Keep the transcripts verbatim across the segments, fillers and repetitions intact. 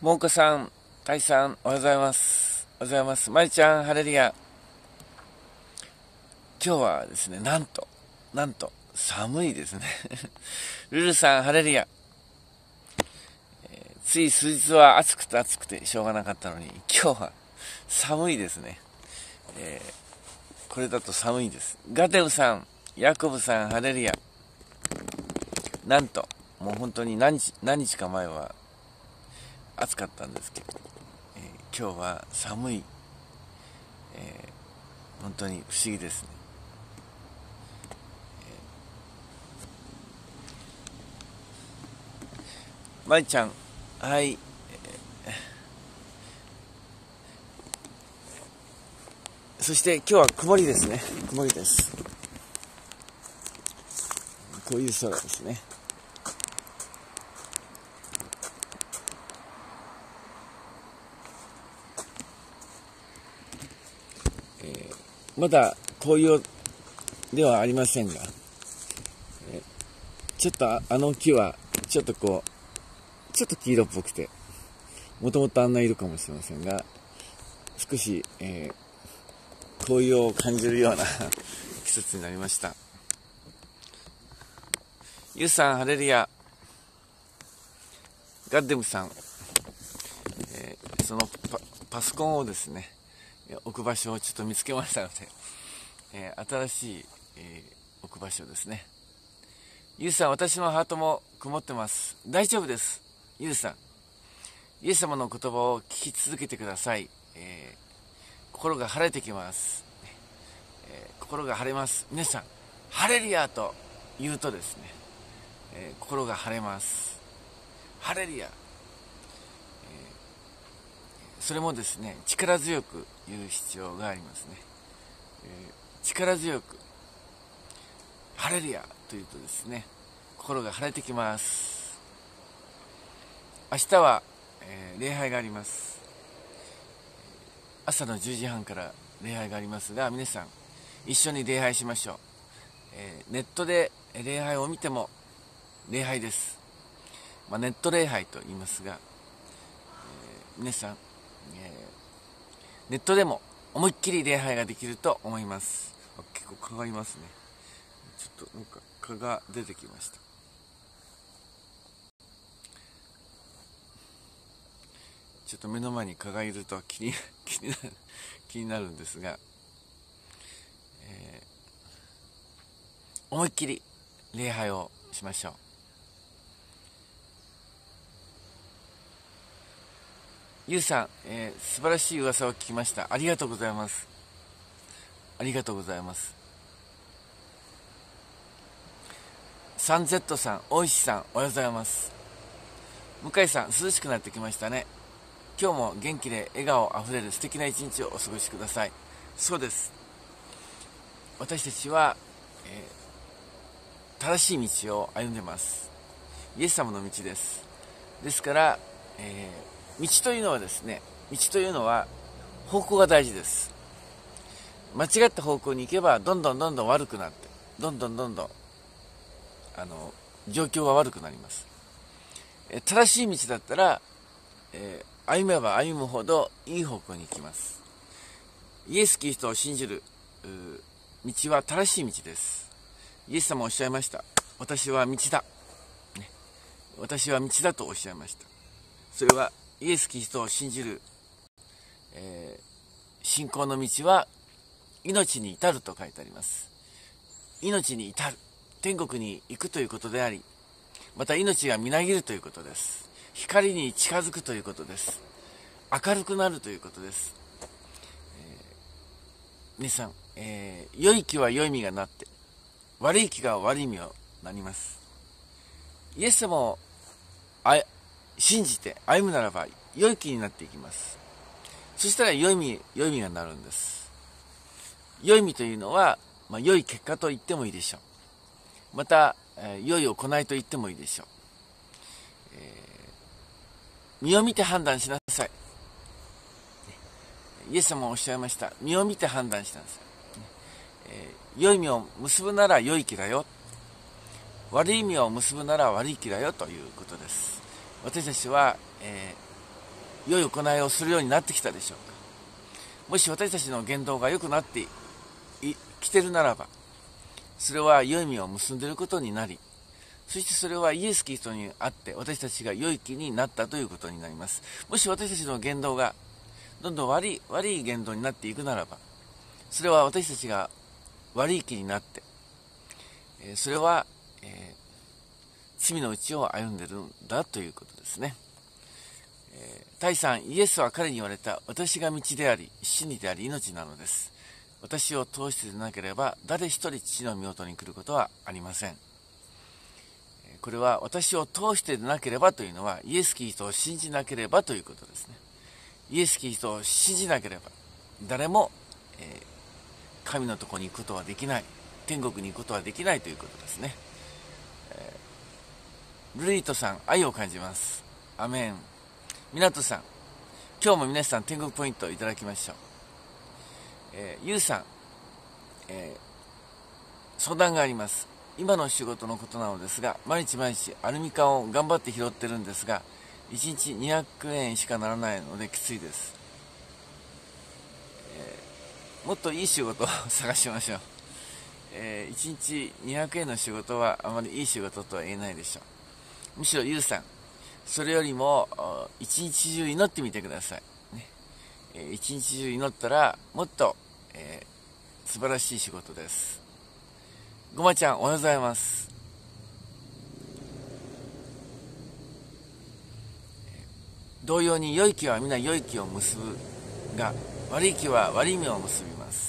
もうこさん、たいさん、おはようございます。おはようございます。まりちゃん、ハレルヤ。今日はですね、なんと、なんと、寒いですね。ルルさん、ハレルヤ。えーつい数日は暑くて暑くてしょうがなかったのに、今日は寒いですね。えーこれだと寒いです。ガテウさん、ヤコブさん、ハレルヤ。なんと、もう本当に何日、何日か前は暑かったんですけど、えー今日は寒い、えー本当に不思議ですね。まりちゃん、はい、そして今日は曇りですね。曇りです。こういう空ですね。まだ紅葉ではありませんが、えちょっとああの木はちょっとこうちょっと黄色っぽくて、もともとあんな色かもしれませんが、少し、えー、紅葉を感じるような季節になりました。ゆうさん、ハレルヤ。ガッデムさん、えーその パ, パソコンをですね置く場所をちょっと見つけましたので、えー新しい、えー置く場所ですね。ゆうさん、私のハートも曇ってます。大丈夫です。ゆうさん、イエス様の言葉を聞き続けてください。えー心が晴れてきます、えー心が晴れます。皆さん、ハレルヤと言うとですね、えー心が晴れます。ハレルヤ。それもですね、力強く言う必要がありますね。えー力強くハレルヤというとですね、心が晴れてきます。明日は、えー礼拝があります。朝のじゅうじはんから礼拝がありますが、皆さん一緒に礼拝しましょう。えーネットで礼拝を見ても礼拝です。まあ、ネット礼拝と言いますが、えー皆さん、えーネットでも思いっきり礼拝ができると思います。結構蚊がいますね。ちょっとなんか蚊が出てきました。ちょっと目の前に蚊がいると気に気になる気になるんですが、えー思いっきり礼拝をしましょう。ゆうさん、えー素晴らしい噂を聞きました。ありがとうございます。ありがとうございます。サンゼットさん、大石さん、おはようございます。向井さん、涼しくなってきましたね。今日も元気で笑顔あふれる素敵な一日をお過ごしください。そうです。私たちは、えー正しい道を歩んでます。イエス様の道です。ですから、えー道というのはですね、道というのは方向が大事です。間違った方向に行けばどんどんどんどん悪くなって、どんどんどんどんあの状況が悪くなります。えー正しい道だったら、えー歩めば歩むほどいい方向に行きます。イエス・キリストを信じる道は正しい道です。イエス様おっしゃいました。私は道だ、ね、私は道だとおっしゃいました。それはイエス・キリストを信じる、えー信仰の道は命に至ると書いてあります。命に至る、天国に行くということであり、また命がみなぎるということです。光に近づくということです。明るくなるということです。皆さん、えー良い木は良い実がなって、悪い木が悪い実をなります。イエス様をあ信じて歩むならば良い木になっていきます。そしたら良い実、良い実がなるんです。良い実というのは、まあ、良い結果と言ってもいいでしょう。また、えー良い行いと言ってもいいでしょう。えー実を見て判断しなさい。イエス様はおっしゃいました。実を見て判断しなさい。えー良い実を結ぶなら良い木だよ。悪い実を結ぶなら悪い木だよということです。私たちは、え良い行いをするようになってきたでしょうか。もし私たちの言動が良くなってきているならば、それは良い実を結んでいることになり、そしてそれはイエス・キリストにあって私たちが良い木になったということになります。もし私たちの言動がどんどん悪い悪い言動になっていくならば、それは私たちが悪い木になって、それは、えー、罪の道を歩んでいるんだということですね。えー、第三、イエスは彼に言われた。私が道であり真理であり命なのです。私を通してでなければ誰一人父の身元に来ることはありません。これは私を通してでなければというのはイエス・キリストを信じなければということですね。イエス・キリストを信じなければ誰も、えー、神のところに行くことはできない、天国に行くことはできないということですね。えー、ルリートさん、愛を感じます。アメン。ミナトさん、今日も皆さん天国ポイントをいただきましょう。えー、ユウさん、えー、相談があります。今の仕事のことなのですが、毎日毎日アルミ缶を頑張って拾ってるんですが、いちにちにひゃくえんしかならないのできついです。えー、もっといい仕事を探しましょう。えー、いちにちにひゃくえんの仕事はあまりいい仕事とは言えないでしょう。むしろユウさん、それよりも一日中祈ってみてください、ね。えー、一日中祈ったらもっと、えー、素晴らしい仕事です。ごまちゃん、おはようございます。同様に良い木は皆良い木を結ぶが、悪い木は悪い実を結びます。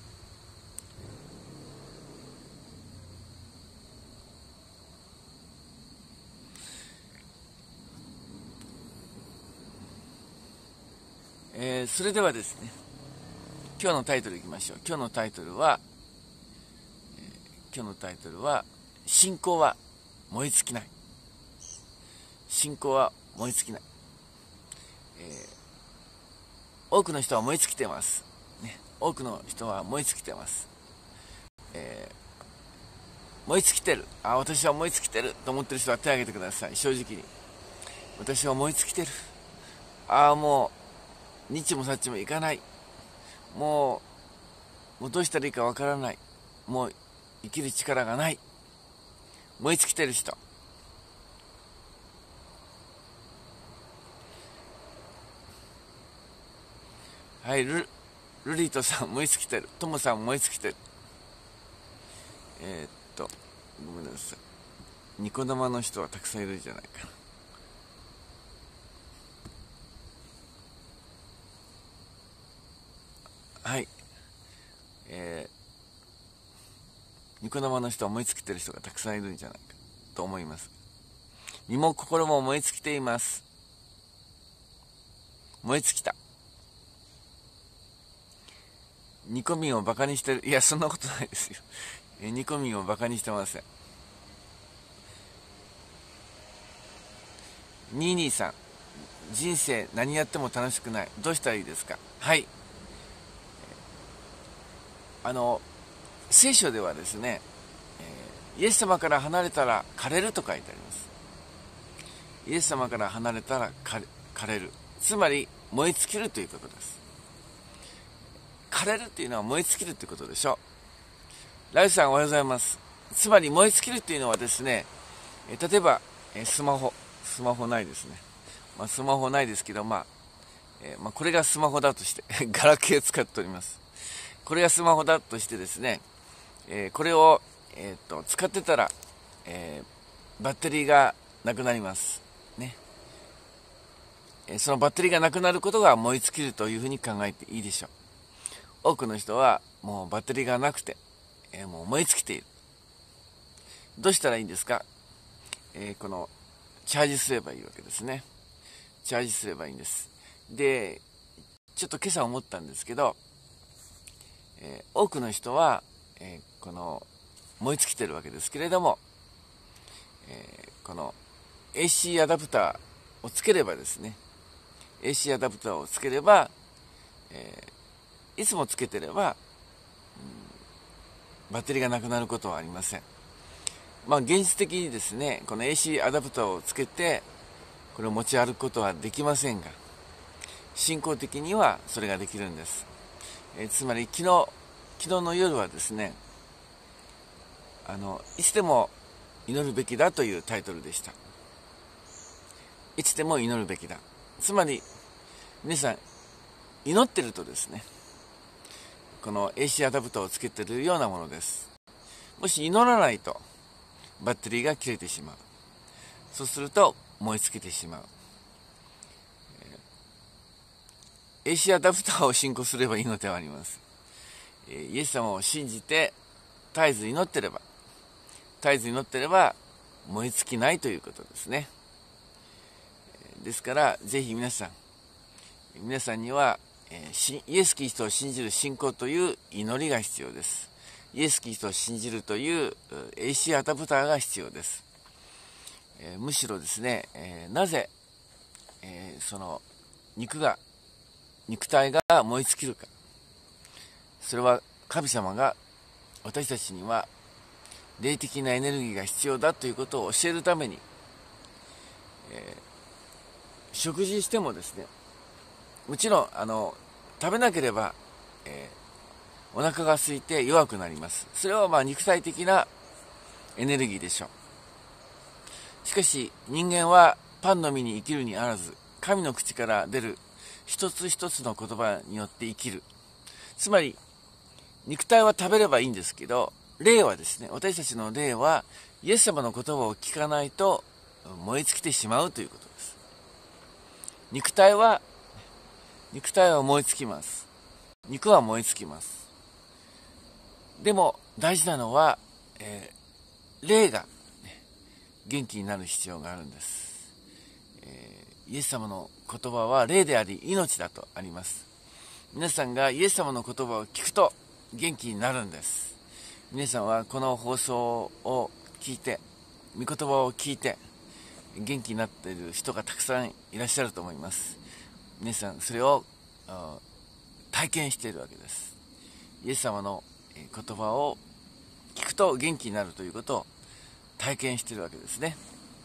えー、それではですね、今日のタイトルいきましょう。今日のタイトルは、えー、今日のタイトルは信仰は燃え尽きない。信仰は燃え尽きない。えー、多くの人は燃え尽きています、ね、多くの人は燃え尽きています、えー、燃え尽きてる、あ、私は燃え尽きてると思ってる人は手を挙げてください。正直に私は燃え尽きてる、ああもう日もさっちもいかない、もうもうどうしたらいいかわからない、もう生きる力がない、燃え尽きてる人。はい、ルルリートさん燃え尽きてる、トモさん燃え尽きてる。えー、っとごめんなさい、ニコ生の人はたくさんいるじゃないかな。はい、えー、ニコ生の人は燃え尽きてる人がたくさんいるんじゃないかと思います。身も心も燃え尽きています。燃え尽きた。ニコミンをバカにしてる、いやそんなことないですよ。ニコミンをバカにしてません。にひゃくにじゅうさん、人生何やっても楽しくない、どうしたらいいですか。はい、あの聖書ではですね、えー、イエス様から離れたら枯れると書いてあります。イエス様から離れたら枯れる、つまり燃え尽きるということです。枯れるっていうのは燃え尽きるということでしょう。ライフさんおはようございます。つまり燃え尽きるっていうのはですね、えー、例えば、えー、スマホスマホないですね、まあ、スマホないですけど、まあえーまあ、これがスマホだとしてガラケー使っております。これがスマホだとしてですね、えー、これを、えー、っと使ってたら、えー、バッテリーがなくなりますね。えー、そのバッテリーがなくなることが燃え尽きるというふうに考えていいでしょう。多くの人はもうバッテリーがなくて、えー、もう燃え尽きている。どうしたらいいんですか。えー、このチャージすればいいわけですね。チャージすればいいんです。で、ちょっと今朝思ったんですけど、えー、多くの人は、えー、この燃え尽きてるわけですけれども、えー、この エーシー アダプターをつければですね、エーシー アダプターをつければ、えー、いつもつけてれば、うん、バッテリーがなくなることはありません。まあ現実的にですね、この エーシー アダプターをつけてこれを持ち歩くことはできませんが、 信仰的にはそれができるんです。えー、つまり昨日昨日の夜はですね、あのいつでも祈るべきだというタイトルでした。いつでも祈るべきだ。つまり皆さん祈ってるとですね、この エーシー アダプターをつけているようなものです。もし祈らないとバッテリーが切れてしまう。そうすると燃え尽きてしまう。 エーシー アダプターを信仰すればいいのではあります。イエス様を信じて絶えず祈ってれば絶えず祈ってれば燃え尽きないということですね。ですからぜひ皆さん皆さんにはイエス・キリストを信じる信仰という祈りが必要です。イエス・キリストを信じるという エーシー アダプターが必要です。えー、むしろですね、えー、なぜ、えー、その肉が肉体が燃え尽きるか。それは神様が私たちには霊的なエネルギーが必要だということを教えるために、えー、食事してもですね、もちろんあの食べなければ、えー、お腹が空いて弱くなります。それはまあ肉体的なエネルギーでしょう。しかし人間はパンのみに生きるにあらず、神の口から出る一つ一つの言葉によって生きる。つまり肉体は食べればいいんですけど、霊はですね、私たちの霊はイエス様の言葉を聞かないと燃え尽きてしまうということです。肉体は肉体は燃え尽きます。肉は燃え尽きます。でも大事なのは、えー、霊が、ね、元気になる必要があるんです。えー、イエス様の言葉は霊であり命だとあります。皆さんがイエス様の言葉を聞くと元気になるんです。皆さんはこの放送を聞いて、御言葉を聞いて元気になっている人がたくさんいらっしゃると思います。皆さんそれを体験しているわけです。イエス様の言葉を聞くと元気になるということを体験しているわけですね。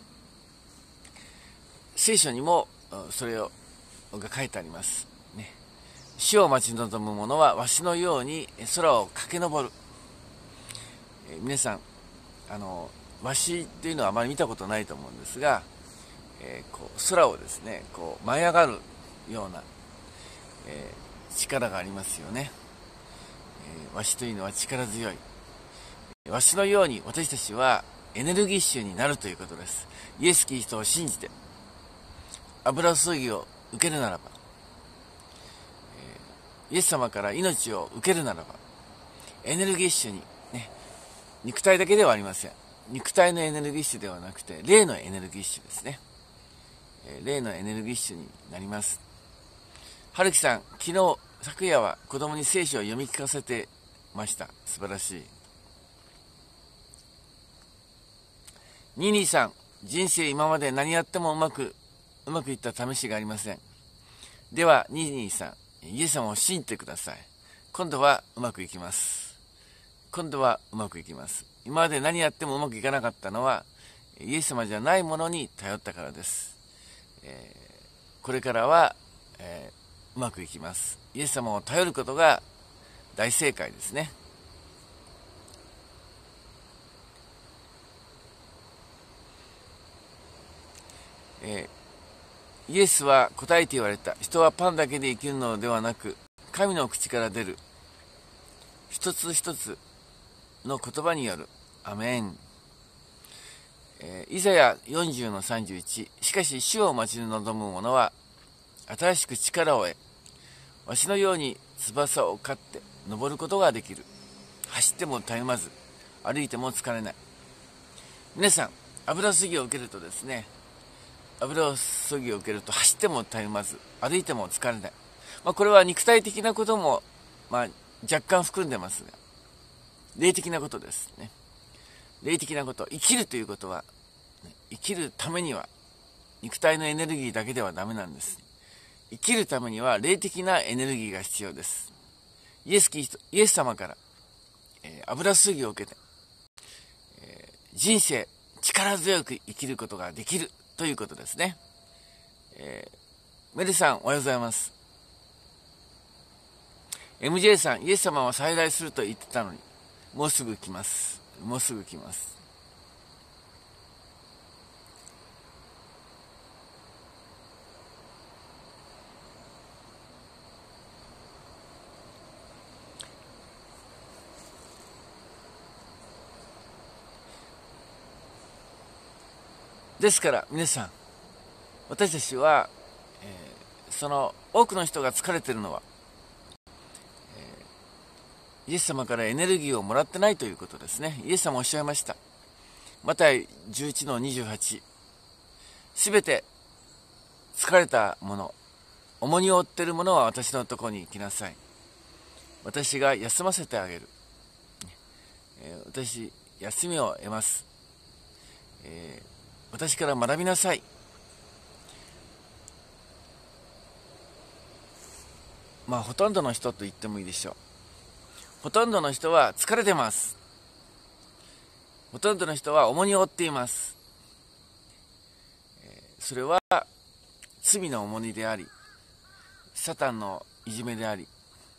聖書にもそれをが書いてありますね。主を待ち望む者はわしのように空を駆け上る。えー、皆さんあのわしっていうのはあまり見たことないと思うんですが、えー、こう空をですねこう舞い上がるような、えー、力がありますよね。えー、わしというのは力強い。わしのように私たちはエネルギッシュになるということです。イエス・キリストを信じて油注ぎを受けるならば、イエス様から命を受けるならば、エネルギッシュに、ね、肉体だけではありません。肉体のエネルギッシュではなくて霊のエネルギッシュですね。霊のエネルギッシュになります。春樹さん、昨日昨夜は子供に聖書を読み聞かせてました。素晴らしい。ニーニーさん、人生今まで何やってもうまくうまくいった試しがありません。ではニーニーさん、イエス様を信じてください。今度はうまくいきます。今度はうまくいきます。今まで何やってもうまくいかなかったのはイエス様じゃないものに頼ったからです。えー、これからは、えー、うまくいきます。イエス様を頼ることが大正解ですね。えー、イエスは答えて言われた。人はパンだけで生きるのではなく、神の口から出る一つ一つの言葉による。アメン。えー、イザヤよんじゅうのさんじゅういち。しかし主を待ち望む者は新しく力を得、わしのように翼を刈って登ることができる。走ってもたゆまず、歩いても疲れない。皆さん、油注ぎを受けるとですね、油注ぎを受けると走ってもたゆまず、歩いても疲れない。まあ、これは肉体的なことも、まあ、若干含んでますが、霊的なことですね。霊的なこと、生きるということは、生きるためには肉体のエネルギーだけではダメなんです。生きるためには霊的なエネルギーが必要です。イエス・キリスト、イエス様から、えー、油注ぎを受けて、えー、人生力強く生きることができるということですね。えー、メルさんおはようございます。 エムジェー さん、イエス様は再来すると言ってたのに、もうすぐ来ます。もうすぐ来ます。ですから皆さん、私たちは、えー、その多くの人が疲れているのは、イエス様からエネルギーをもらってないということですね。イエス様おっしゃいました。マタイじゅういちのにじゅうはち、すべて疲れた者、重荷を負っている者は私のところに来なさい。私が休ませてあげる。えー、私、休みを得ます。えー私から学びなさい。まあほとんどの人と言ってもいいでしょう。ほとんどの人は疲れてます。ほとんどの人は重荷を負っています。それは罪の重荷であり、サタンのいじめであり、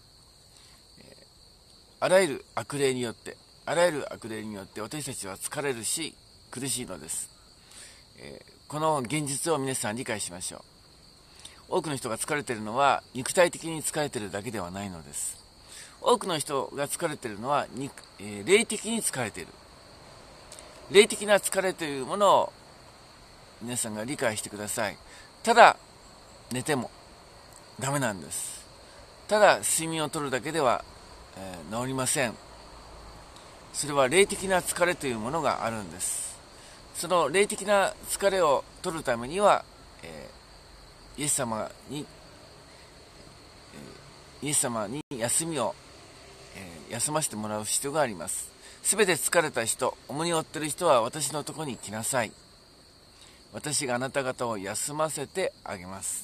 あらゆる悪霊によって、あらゆる悪霊によって私たちは疲れるし苦しいのです。この現実を皆さん理解しましょう。多くの人が疲れているのは肉体的に疲れているだけではないのです。多くの人が疲れているのは、えー、霊的に疲れている。霊的な疲れというものを皆さんが理解してください。ただ寝てもダメなんです。ただ睡眠をとるだけでは、えー、治りません。それは霊的な疲れというものがあるんです。その霊的な疲れを取るためには、えー、イエス様に、えー、イエス様に休みを、えー、休ませてもらう必要があります。すべて疲れた人、重荷を負っている人は私のところに来なさい。私があなた方を休ませてあげます。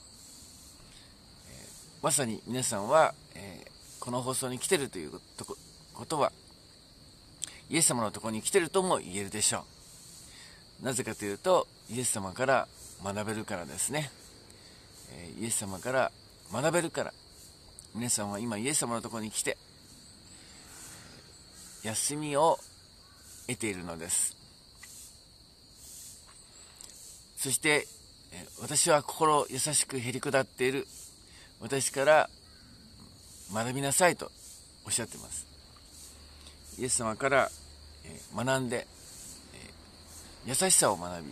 えー、まさに皆さんは、えー、この放送に来ているということは、イエス様のところに来ているとも言えるでしょう。なぜかというと、イエス様から学べるからですね。イエス様から学べるから、皆さんは今イエス様のところに来て休みを得ているのです。そして私は心優しくへりくだっている、私から学びなさいとおっしゃっています。イエス様から学んで優しさを学び、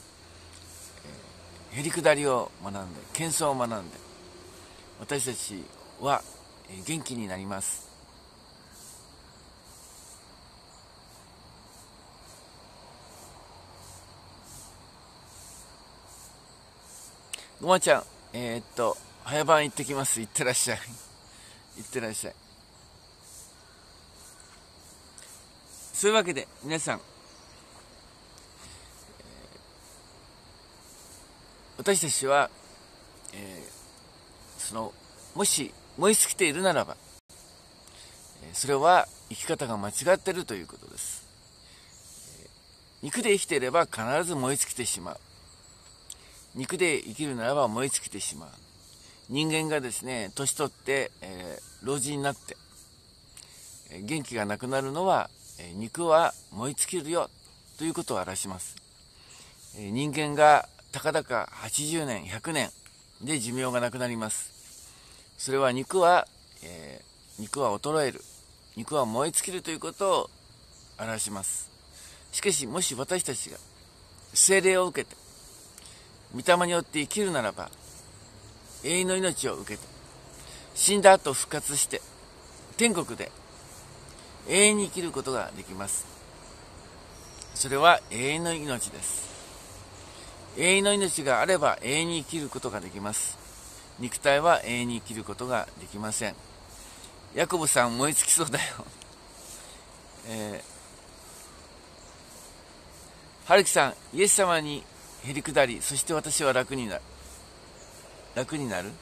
へりくだりを学んで、謙遜を学んで、私たちは元気になります。ごまちゃん、えー、っと早番行ってきます。行ってらっしゃい。行ってらっしゃい。そういうわけで皆さん、私たちは、えー、そのもし燃え尽きているならば、それは生き方が間違っているということです。肉で生きていれば必ず燃え尽きてしまう。肉で生きるならば燃え尽きてしまう。人間がですね、年取って、えー、老人になって、えー、元気がなくなるのは、えー、肉は燃え尽きるよということを表します。えー、人間がたかだかはちじゅうねん、ひゃくねんで寿命がなくなります。それは肉は、えー、肉は衰える。肉は燃え尽きるということを表します。しかし、もし私たちが聖霊を受けて、御霊によって生きるならば、永遠の命を受けて、死んだ後復活して、天国で永遠に生きることができます。それは永遠の命です。永遠の命があれば永遠に生きることができます。肉体は永遠に生きることができません。ヤコブさん燃え尽きそうだよ。えー、春樹さん、イエス様にへりくだり、そして私は楽になる。楽になる？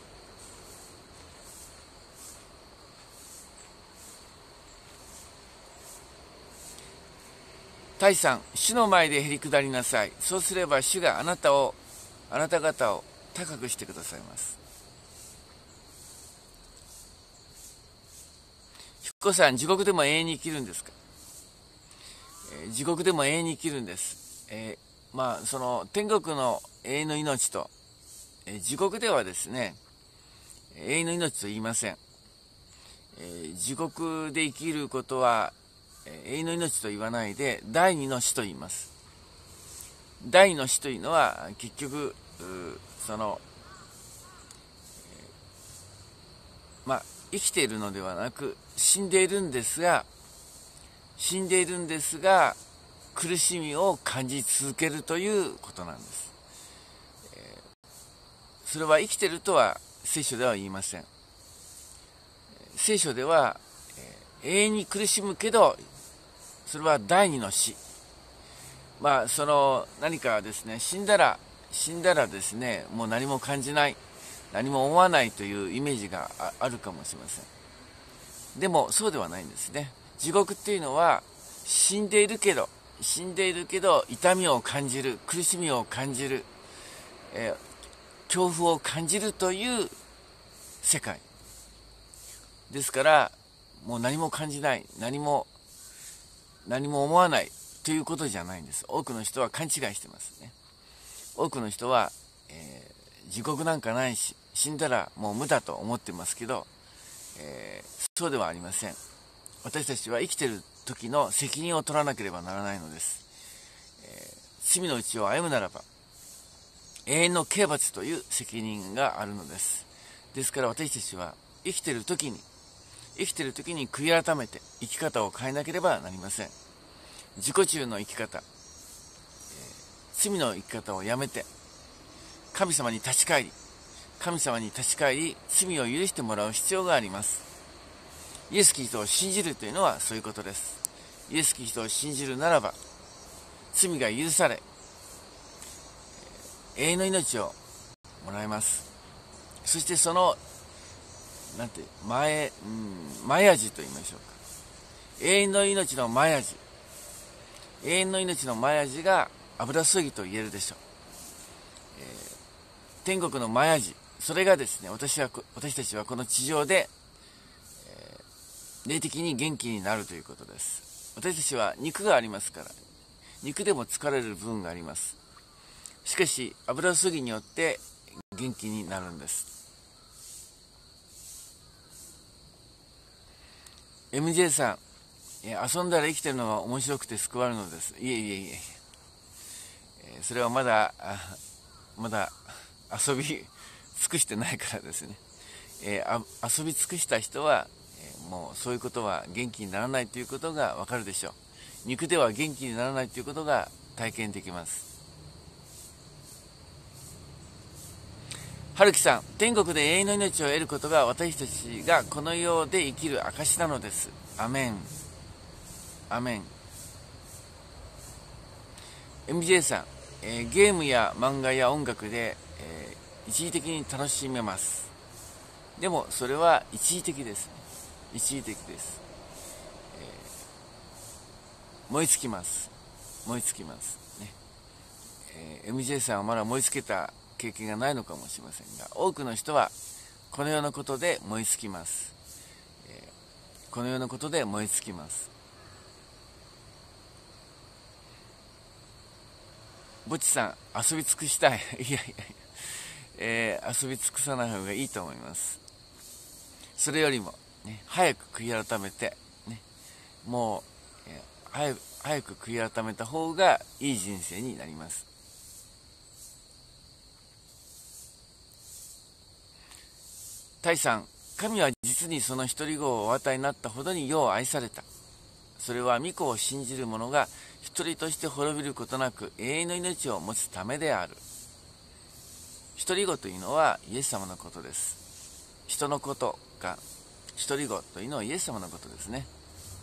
タイさん、主の前でへりくだりなさい。そうすれば主があなたを、あなた方を高くしてくださいます。 こさん、地獄でも永遠に生きるんですか？えー、地獄でも永遠に生きるんです。えー、まあ、その、天国の永遠の命と、えー、地獄ではですね、永遠の命と言いません。えー、地獄で生きることは、えー、永遠の命と言わないで、第二の死と言います。第二の死というのは、結局、その、えー、まあ、生きているのではなく、死んでいるんですが、死んでいるんですが、苦しみを感じ続けるということなんです。えー、それは生きているとは聖書では言いません。聖書では、えー、永遠に苦しむけど、それは第二の死。まあ、その何かですね、死んだら、死んだらですね、もう何も感じない、何も思わないというイメージが あ, あるかもしれません。でも、そうではないんですね。地獄っていうのは、死んでいるけど、死んでいるけど、痛みを感じる、苦しみを感じる、えー、恐怖を感じるという世界。ですから、もう何も感じない、何も、何も思わないということじゃないんです。多くの人は勘違いしてますね。多くの人は、えー、地獄なんかないし、死んだらもう無だと思ってますけど、えー、そうではありません。私たちは生きている時の責任を取らなければならないのです。えー、罪の道を歩むならば、永遠の刑罰という責任があるのです。ですから私たちは生きている時に、生きている時に悔い改めて生き方を変えなければなりません。自己中の生き方、えー、罪の生き方をやめて、神様に立ち返り、神様に立ち返り、罪を許してもらう必要があります。イエス・キリストを信じるというのはそういうことです。イエス・キリストを信じるならば、罪が許され、永遠の命をもらえます。そしてその、なんて、前、うん、前味と言いましょうか。永遠の命の前味。永遠の命の前味が油注ぎと言えるでしょう。えー、天国の前味。それがですね、私は、私たちはこの地上で、えー、霊的に元気になるということです。私たちは肉がありますから、肉でも疲れる部分があります。しかし、油注ぎによって元気になるんです。エムジェー さん、遊んだら生きてるのが面白くて救われるのです。いえいえいえ。それはまだ、まだ遊び尽くしてないからですね。えー、遊び尽くした人は、えー、もうそういうことは元気にならないということがわかるでしょう。肉では元気にならないということが体験できます。春樹さん、天国で永遠の命を得ることが私たちがこの世で生きる証なのです。アメン。アメン。エムジェー さん、えー、ゲームや漫画や音楽で、えー、一時的に楽しめます。でもそれは一時的です、ね、一時的です、えー、燃え尽きます燃え尽きます、ねえー、エムジェー さんはまだ燃え尽きた経験がないのかもしれませんが、多くの人はこのようなことで燃え尽きます、えー、このようなことで燃え尽きます。ぼちさん、遊び尽くしたいいやいや、えー、遊び尽くさない方がいいと思います。それよりも、ね、早く悔い改めて、ね、もう、えー、早く早く悔い改めた方がいい人生になります。タイさん、神は実にその一人子をお与えになったほどによう愛された。それは御子を信じる者が一人として滅びることなく永遠の命を持つためである。一人子というのはイエス様のことです。人のことが一人子というのはイエス様のことですね。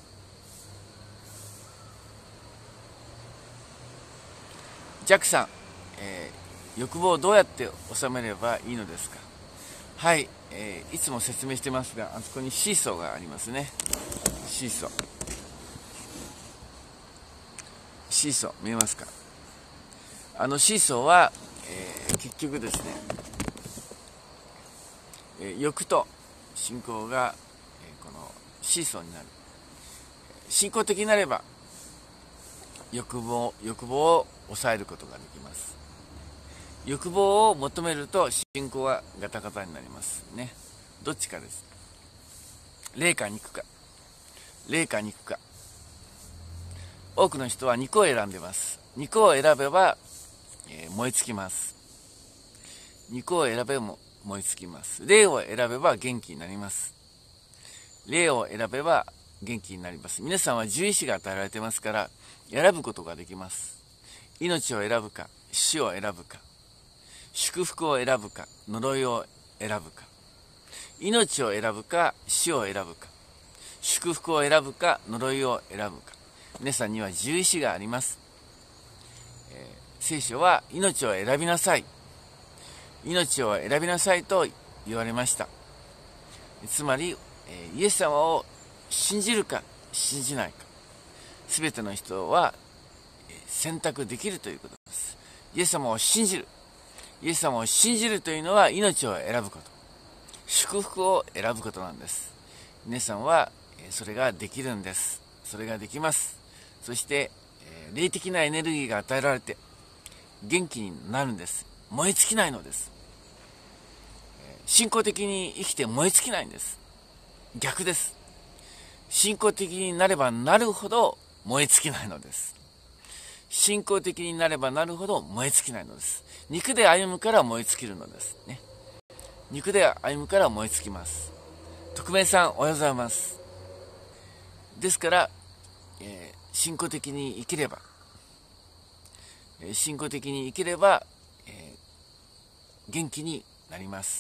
ジャックさん、えー、欲望をどうやって収めればいいのですか？はい、えー、いつも説明してますが、あそこにシーソーがありますね。シーソーシーソー見えますか？あのシーソーは、えー、結局ですね、えー、欲と信仰が、えー、このシーソーになる。信仰的になれば欲望欲望を抑えることができます。欲望を求めると信仰はガタガタになりますね。どっちかです。霊か肉か、霊か肉か。多くの人は肉を選んでます。肉を選べば、えー、燃え尽きます。肉を選べば燃え尽きます。霊を選べば元気になります。霊を選べば元気になります。皆さんは自由意志が与えられてますから選ぶことができます。命を選ぶか、死を選ぶか、祝福を選ぶか、呪いを選ぶか。命を選ぶか、死を選ぶか、祝福を選ぶか、呪いを選ぶか。皆さんには自由意志があります。えー、聖書は命を選びなさい、命を選びなさいと言われました。つまり、えー、イエス様を信じるか信じないか、すべての人は選択できるということです。イエス様を信じる。イエス様を信じるというのは命を選ぶこと、祝福を選ぶことなんです。皆さんはそれができるんです。それができます。そして霊的なエネルギーが与えられて元気になるんです。燃え尽きないのです。信仰的に生きて燃え尽きないんです。逆です。信仰的になればなるほど燃え尽きないのです。信仰的になればなるほど燃え尽きないのです。肉で歩むから燃え尽きるのですね。肉で歩むから燃え尽きます。匿名さん、おはようございます。ですから、えー、信仰的に生きれば、えー、信仰的に生きれば、えー、元気になります。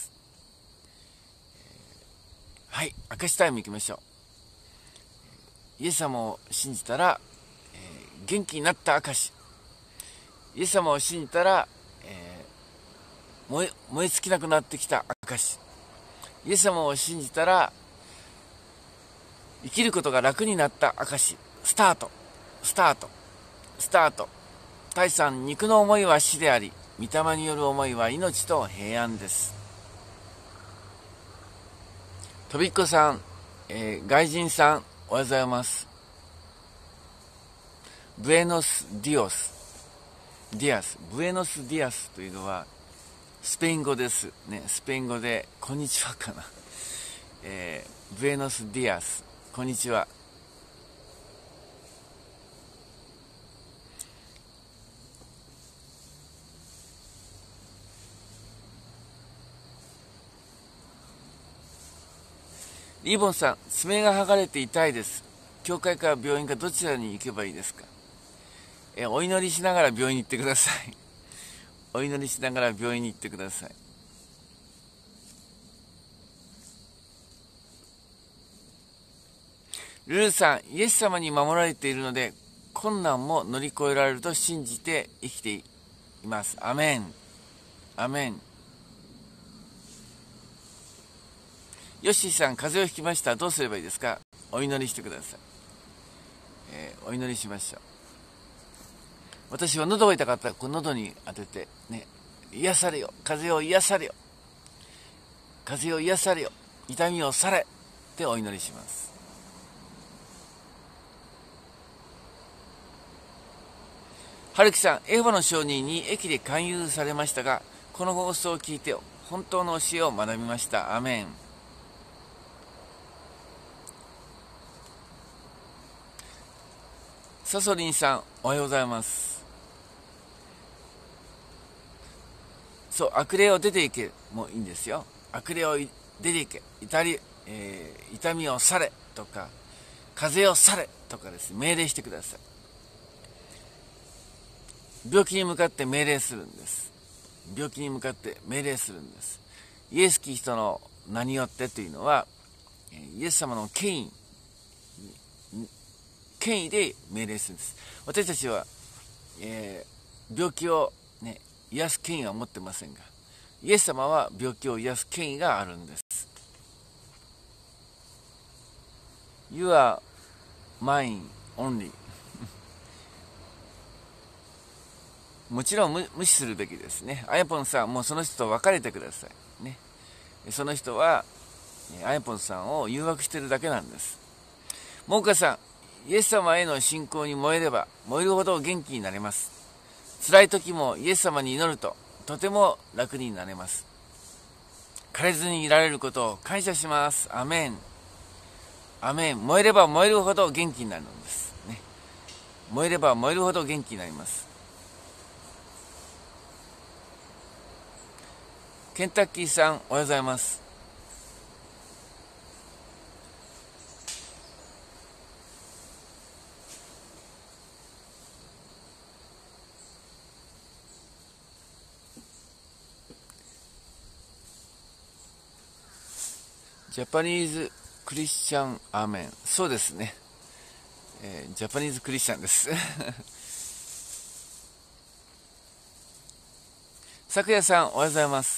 えー、はい、証しタイム行きましょう。イエス様を信じたら、えー、元気になった証。イエス様を信じたら、えー、燃え、燃え尽きなくなってきた証。イエス様を信じたら生きることが楽になった証。スタートスタートスタート。第三、肉の思いは死であり、御霊による思いは命と平安です。とびっこさん、えー、外人さん、おはようございます。ブエノスディオスディアスブエノスディアスというのはスペイン語ですね。スペイン語でこんにちはかな、えー、ブエノスディアス、こんにちは。リボンさん、爪が剥がれて痛いです。教会か病院かどちらに行けばいいですか？えお祈りしながら病院に行ってください。お祈りしながら病院に行ってください。ルルさん、イエス様に守られているので困難も乗り越えられると信じて生きています。アメン、アメン。ヨッシーさん、風邪をひきました。どうすればいいですか？お祈りしてください。えー、お祈りしましょう。私は喉が痛かったらこの喉に当ててね、癒されよ、風邪を癒されよ、風邪を癒されよ、痛みをされってお祈りします。春樹さん、エホバの証人に駅で勧誘されましたが、この放送を聞いて本当の教えを学びました。アメン。サソリンさん、おはようございます。そう、悪霊を出ていけもいいんですよ。悪霊を出ていけ、痛り、えー、痛みをされとか、風邪をされとかですね、命令してください。病気に向かって命令するんです。病気に向かって命令するんです。イエス・キリストの名によってというのは、イエス様の権威、権威で命令するんです。私たちは、えー、病気を、ね、癒す権威は持ってませんが、イエス様は病気を癒す権威があるんです。You are mine only もちろん 無, 無視するべきですね。あやぽんさん、もうその人と別れてくださいね。その人はあやぽんさんを誘惑してるだけなんです。 もうかさん、イエス様への信仰に燃えれば燃えるほど元気になれます。辛い時もイエス様に祈るととても楽になれます。枯れずにいられることを感謝します。アメン。アメン。燃えれば燃えるほど元気になるのです、ね、燃えれば燃えるほど元気になります。ケンタッキーさん、おはようございます。ジャパニーズクリスチャンアーメン。そうですね、えー、ジャパニーズクリスチャンです昨夜さん、おはようございます。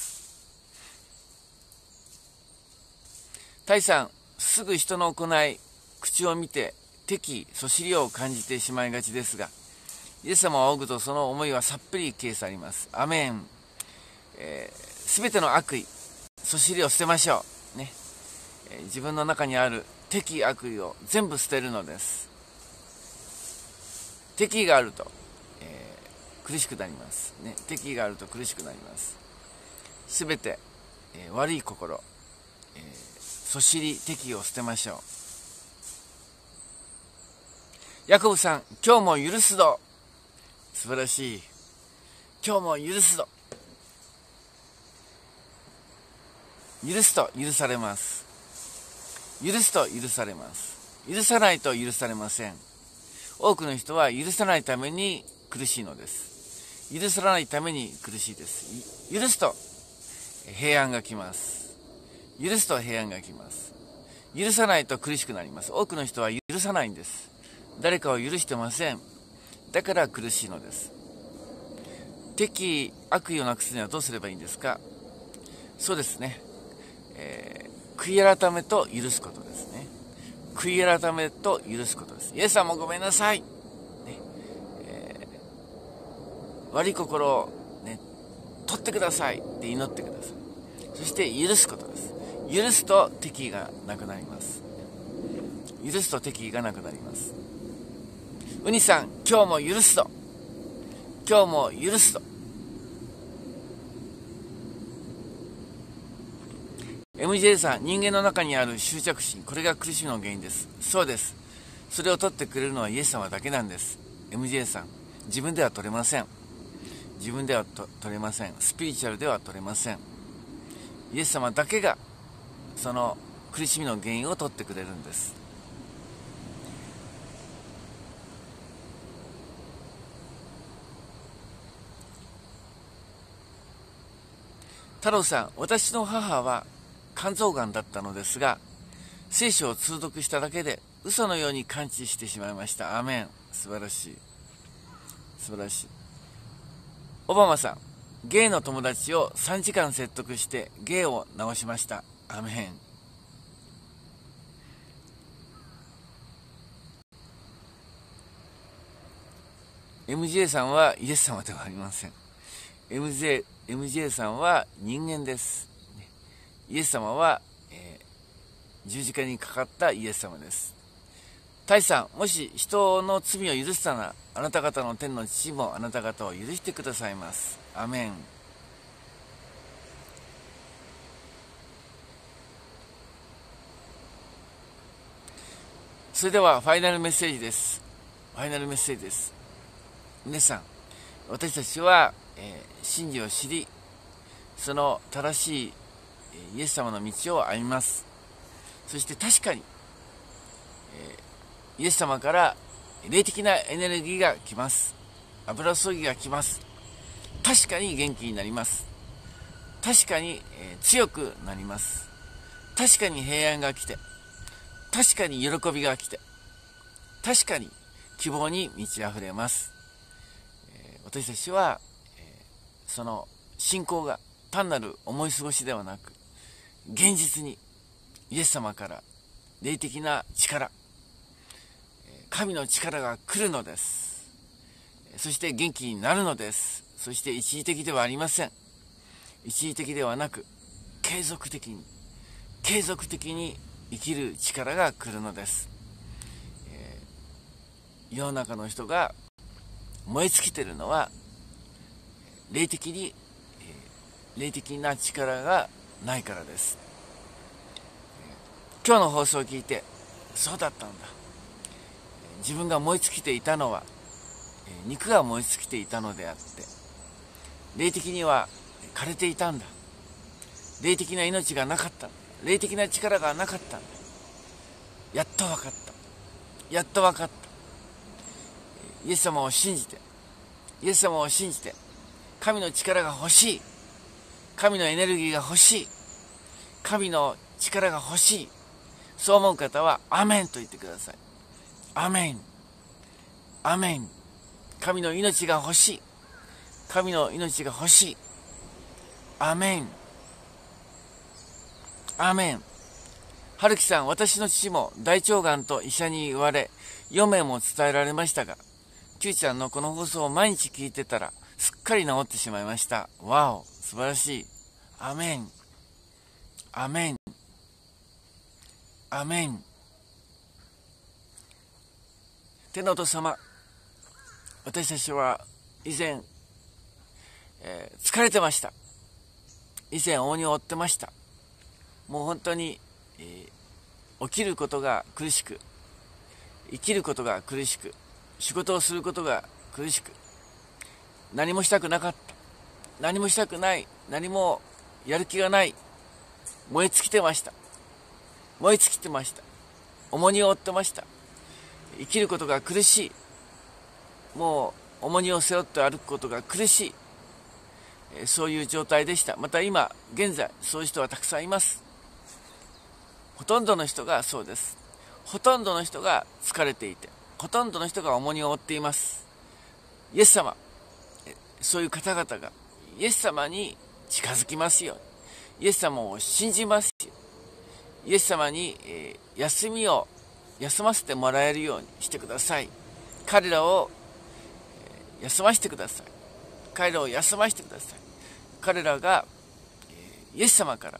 タイさん、すぐ人の行い、口を見て敵意そしりを感じてしまいがちですが、イエス様を仰ぐとその思いはさっぷり消え去ります。アメン。えー、すべての悪意そしりを捨てましょうね。自分の中にある敵意悪意を全部捨てるのです。敵意があると、えー、苦しくなります、ね、敵意があると苦しくなります。すべて、えー、悪い心、えー、そしり敵意を捨てましょう。ヤコブさん、今日も許すぞ。素晴らしい。今日も許すぞ。許すと許されます。許すと許されます。許さないと許されません。多くの人は許さないために苦しいのです。許さないために苦しいです。許すと平安が来ます。許すと平安が来ます。許さないと苦しくなります。多くの人は許さないんです。誰かを許してません。だから苦しいのです。敵意悪意をなくすにはどうすればいいんですか。そうですね、えー、悔い改めと許すことですね。悔い改めと許すことです。イエス様ごめんなさい、ねえー、悪い心を、ね、取ってくださいって祈ってください。そして許すことです。許すと敵意がなくなります。許すと敵意がなくなります。ウニさん、今日も許すと。今日も許すと。エムジェー さん、人間の中にある執着心、これが苦しみの原因です。そうです。それを取ってくれるのはイエス様だけなんです。エムジェー さん、自分では取れません。自分ではと取れません。スピリチュアルでは取れません。イエス様だけがその苦しみの原因を取ってくれるんです。太郎さん、私の母は肝臓がんだったのですが、聖書を通読しただけで嘘のように感知してしまいました。アーメン。素晴らしい。素晴らしい。オバマさん、ゲイの友達をさんじかん説得してゲイを治しました。アーメン。エムジェー さんはイエス様ではありません。エムジェー、エムジェー さんは人間です。イエス様は、えー、十字架にかかったイエス様です。タイさん、もし人の罪を許したなら、あなた方の天の父もあなた方を許してくださいます。アメン。それではファイナルメッセージです。ファイナルメッセージです。皆さん、私たちは、えー、真理を知り、その正しいイエス様の道を歩みます。そして確かに、えー、イエス様から霊的なエネルギーが来ます。油注ぎが来ます。確かに元気になります。確かに、えー、強くなります。確かに平安が来て、確かに喜びが来て、確かに希望に満ち溢れます。えー、私たちは、えー、その信仰が単なる思い過ごしではなく、現実にイエス様から霊的な力、神の力が来るのです。そして元気になるのです。そして一時的ではありません。一時的ではなく、継続的に継続的に生きる力が来るのです。 世の中の人が燃え尽きているのは、霊的に、霊的な力がないからです。今日の放送を聞いて、そうだったんだ。自分が燃え尽きていたのは、肉が燃え尽きていたのであって、霊的には枯れていたんだ。霊的な命がなかった。霊的な力がなかったんだ。やっと分かった。やっと分かった。イエス様を信じて、イエス様を信じて、神の力が欲しい。神のエネルギーが欲しい。神の力が欲しい。そう思う方は、アメンと言ってください。アメン。アメン。神の命が欲しい。神の命が欲しい。アメン。アメン。春樹さん、私の父も大腸がんと医者に言われ、よめいも伝えられましたが、Qちゃんのこの放送を毎日聞いてたら、すっかり治ってしまいました。わお、素晴らしい。アメン。アメン。アメン。天のお父様、私たちは以前、えー、疲れてました。以前、大荷を負ってました。もう本当に、えー、起きることが苦しく、生きることが苦しく、仕事をすることが苦しく、何もしたくなかった。何もしたくない。何もやる気がない。燃え尽きてました。燃え尽きてました。重荷を負ってました。生きることが苦しい。もう重荷を背負って歩くことが苦しい。えー、そういう状態でした。また今、現在、そういう人はたくさんいます。ほとんどの人がそうです。ほとんどの人が疲れていて、ほとんどの人が重荷を負っています。イエス様、そういう方々がイエス様に近づきますように、イエス様を信じますように、イエス様に、えー、休みを休ませてもらえるようにしてください。彼らを、えー、休ませてください。彼らを休ませてください。彼らが、えー、イエス様から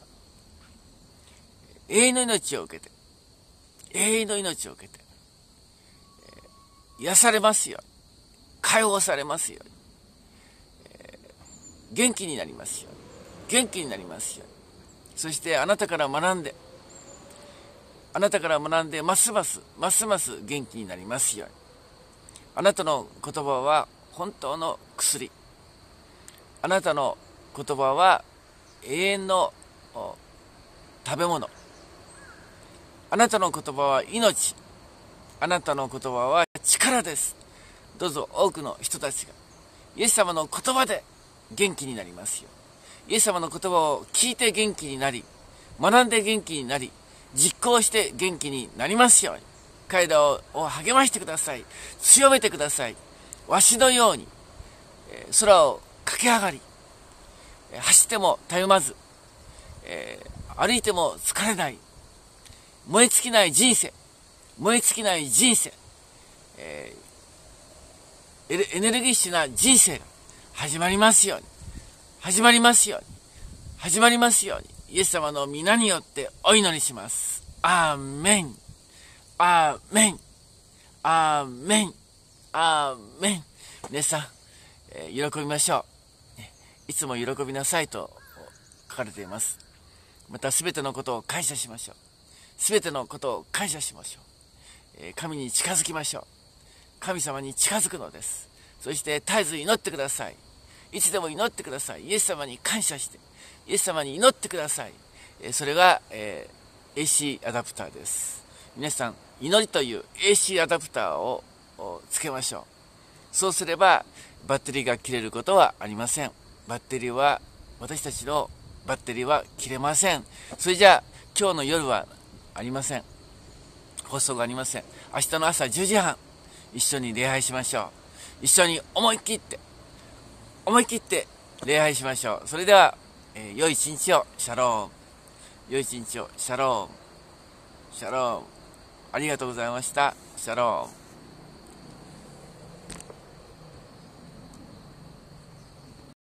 永遠の命を受けて、永遠の命を受けて、えー、癒されますように、解放されますように、えー、元気になりますように、元気になりますように、そしてあなたから学んで、あなたから学んで、ますます、ますます元気になりますように。あなたの言葉は本当の薬。あなたの言葉は永遠の食べ物。あなたの言葉は命。あなたの言葉は力です。どうぞ多くの人たちがイエス様の言葉で元気になりますよ。イエス様の言葉を聞いて元気になり、学んで元気になり、実行して元気になりますように。彼らを励ましてください。強めてください。わしのように空を駆け上がり、走ってもたゆまず、歩いても疲れない、燃え尽きない人生、燃え尽きない人生、えー、エネルギッシュな人生が始まりますように、始まりますように、始まりますように、イエス様の皆によってお祈りします。アーメン、アーメン、アーメン、アーメン。皆さん、えー、喜びましょう。いつも喜びなさいと書かれています。またすべてのことを感謝しましょう。すべてのことを感謝しましょう。えー、神に近づきましょう。神様に近づくのです。そして絶えず祈ってください。いつでも祈ってください。イエス様に感謝して、イエス様に祈ってください。えー、それが、えー、エーシー アダプターです。皆さん、祈りという エーシー アダプターをつけましょう。そうすればバッテリーが切れることはありません。バッテリーは、私たちのバッテリーは切れません。それじゃあ今日の夜はありません。放送がありません。明日の朝じゅうじはん、一緒に礼拝しましょう。一緒に思い切って思い切って礼拝しましょう。それでは、えー、良い一日を。シャローム。良い一日を。シャローム。シャローム。ありがとうございました。シャローム。